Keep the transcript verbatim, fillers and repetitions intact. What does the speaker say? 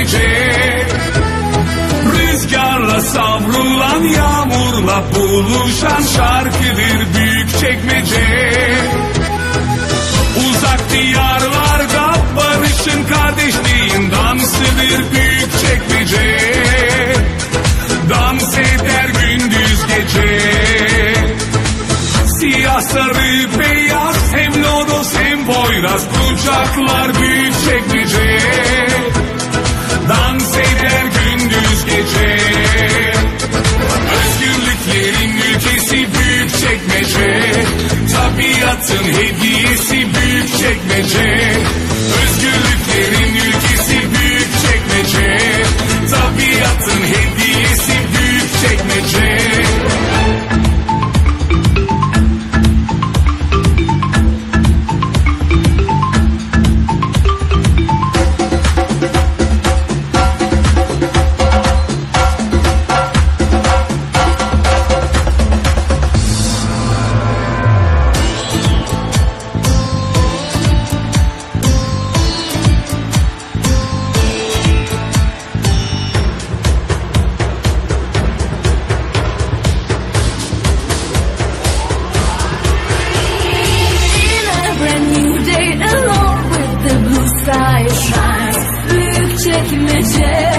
Büyükçekmece. Rüzgarla savrulan, yağmurla buluşan şarkıdır Büyükçekmece. Uzak diyarlarda barışın, kardeşliğin dansıdır Büyükçekmece. Dans eder gündüz gece. Siyah sarı beyaz, hem lodos hem poyraz, kucaklar Büyükçekmece. Dans eder gündüz gece. Özgürlüklerin ülkesi Büyükçekmece. Tabiatın hediyesi Büyükçekmece. Özgürlüklerin ülkesi Büyükçekmece. Tabiatın hediyesi Büyükçekmece. Büyükçekmece.